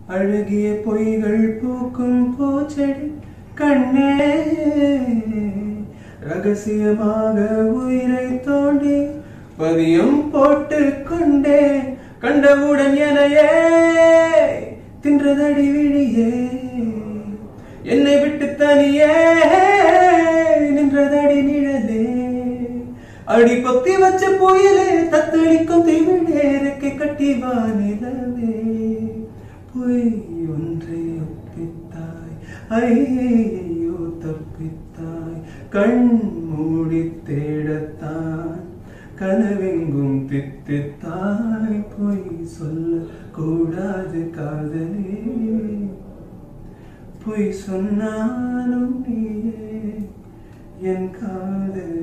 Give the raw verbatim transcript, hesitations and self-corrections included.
அழகிய பொய்கள் பூக்கும் பூச்செடி கண்ணே ரகசியமாக உயிரை தோண்டி பதியம் போட்டு கொண்டே கண்டவுடன் எனையே தின்றதடி விழியே என்னை விட்டு தனியே நின்றதடி நிழலே அடி கொத்தி வச்ச புயலே தத்தளிக்கும் திமிழே ரெக்கை கட்டி வானிலவே பொய் ஒன்றை ஒப்பித்தாய் ஐயோ தப்பித்தாய் கண் மூடி தேடத்தான் கனவெங்கும் தித்தித்தாய் பொய் சொல்ல கூடாது காதலே பொய் சொன்னாலும் நீயே என் காதல்